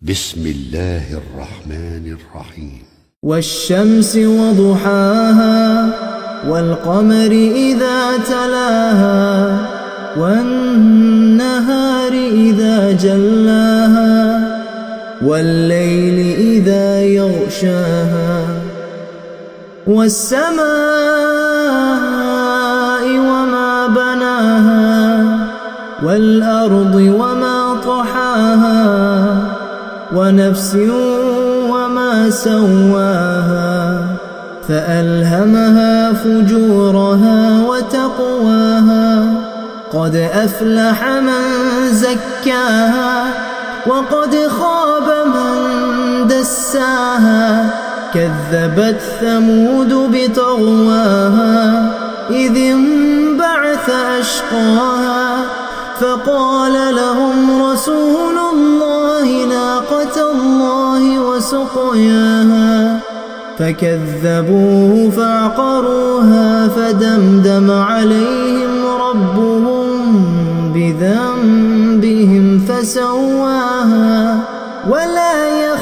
بسم الله الرحمن الرحيم. والشمس وضحاها والقمر إذا تلاها والنهار إذا جلاها والليل إذا يغشاها والسماء وما بناها والأرض وما طحاها ونفس وما سواها فألهمها فجورها وتقواها قد أفلح من زكاها وقد خاب من دساها كذبت ثمود بطغواها إذ انبعث أشقاها فقال لهم رسول الله ناقة الله وسقياها فكذبوه فعقروها فدمدم عليهم ربهم بذنبهم فسواها ولا